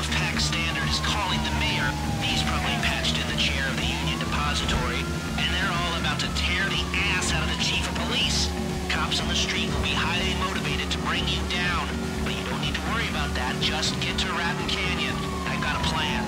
Wolfpack Standard is calling the mayor. He's probably patched in the chair of the Union Depository, and they're all about to tear the ass out of the chief of police. Cops on the street will be highly motivated to bring you down, but you don't need to worry about that. Just get to Raton Canyon. I've got a plan.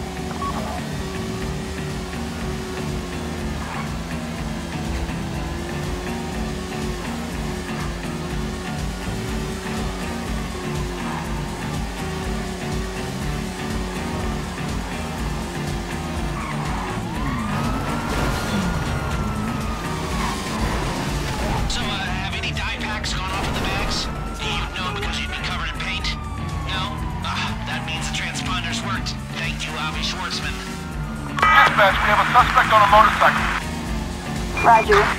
Dispatch, we have a suspect on a motorcycle. Roger.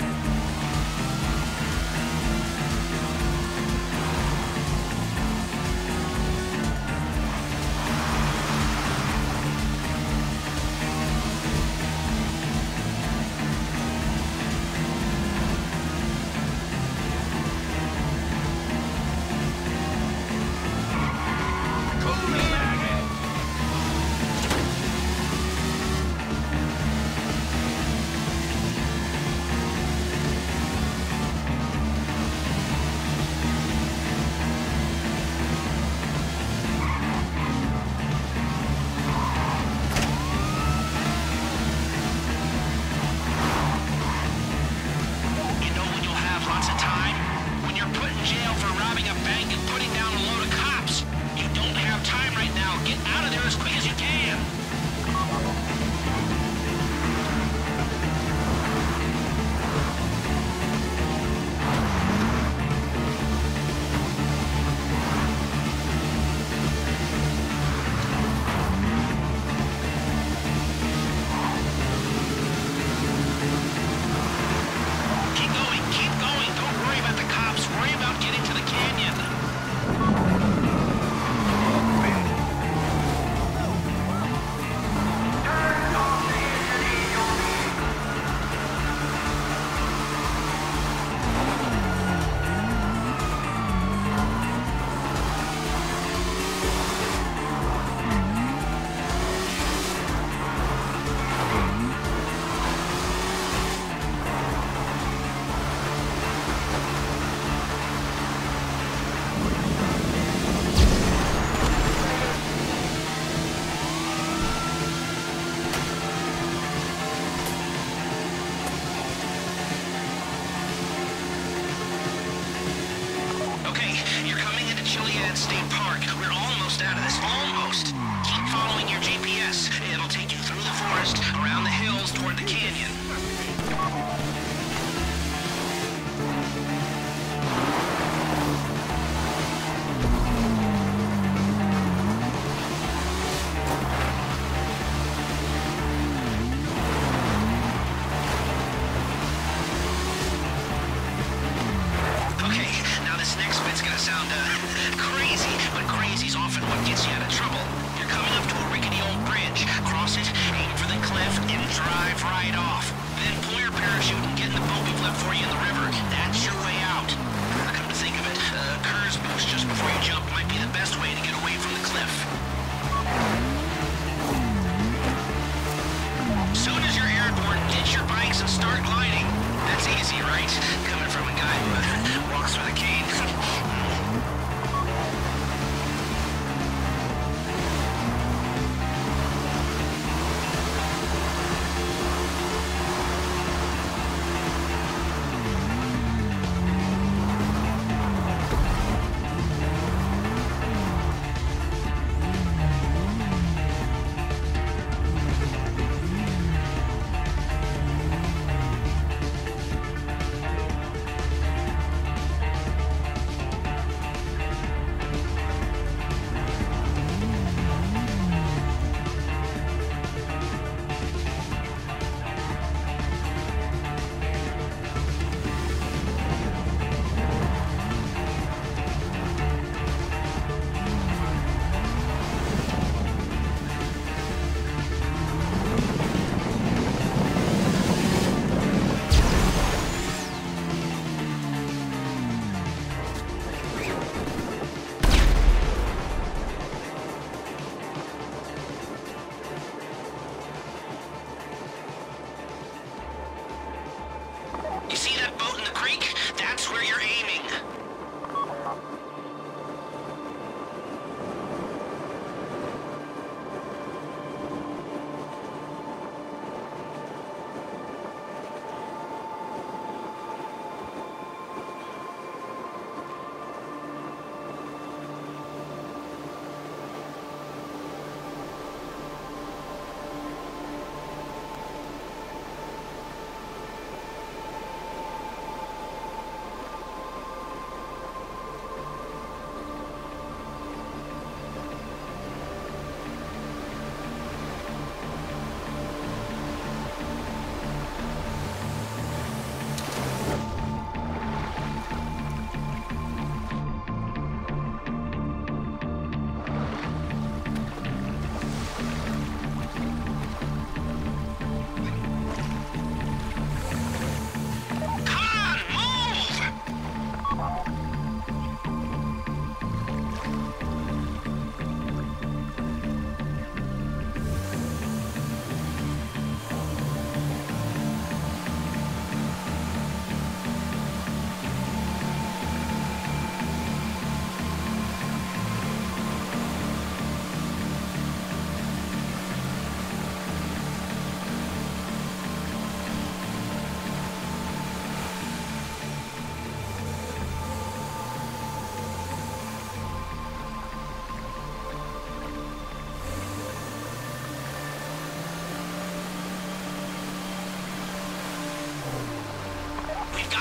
State Park. We're almost out of this. Almost. Keep following your GPS. It'll take you through the forest, around the hills, toward the canyon. Okay, now this next bit's gonna sound, crazy, but crazy's often what gets you out of trouble. You're coming up to a rickety old bridge. Cross it, aim for the cliff, and drive right off. Then pull your parachute and get in the boat we've left for you in the river. That's your way out. Come to think of it, Kerr's boost just before you jump might be the best way to get away from the cliff. Soon as you're airborne, ditch your bikes and start gliding. That's easy, right? Coming from a guy who walks with a cane.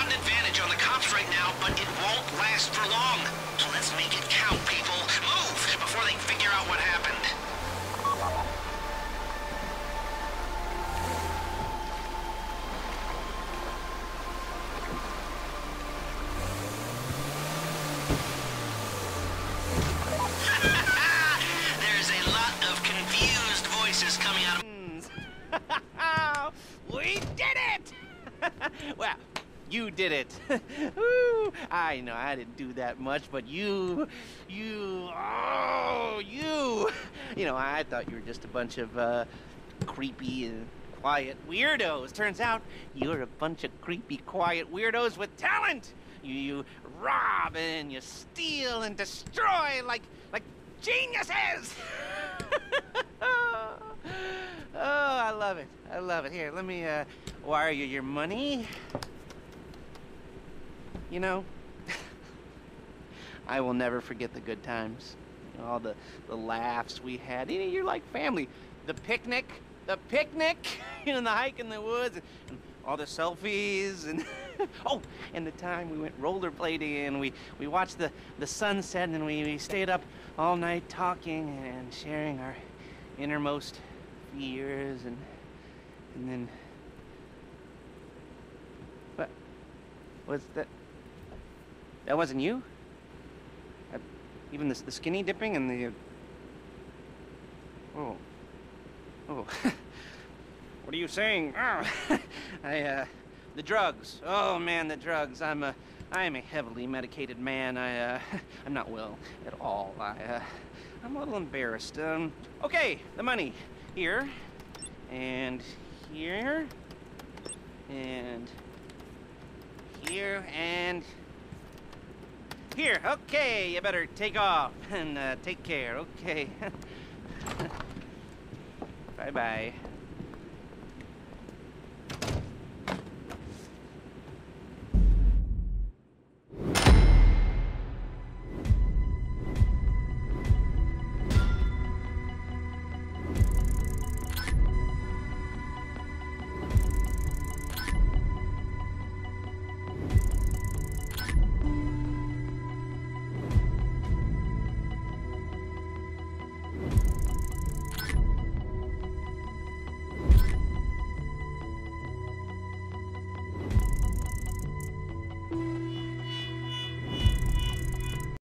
got an advantage on the cops right now, but it won't last for long. So let's make it count, people. Move before they figure out what happened. There's a lot of confused voices coming out of... We did it! Well, you did it. Woo. I know I didn't do that much, but you. You, I thought you were just a bunch of creepy and quiet weirdos. Turns out you're a bunch of creepy, quiet weirdos with talent. You rob and you steal and destroy like geniuses. Oh, I love it. I love it. Here, let me wire you your money. You know, I will never forget the good times. All the laughs we had. You're like family. The picnic, the hike in the woods, and all the selfies, and oh, and the time we went rollerblading, and we watched the sunset, and we stayed up all night talking and sharing our innermost fears, and then what was that? That wasn't you? Even the skinny dipping and the oh what are you saying? Oh. The drugs. Oh man, the drugs. I am a heavily medicated man. I'm not well at all. I'm a little embarrassed. Okay, the money. Here, and here, and here, and here. Okay, you better take off and take care. Okay. Bye-bye.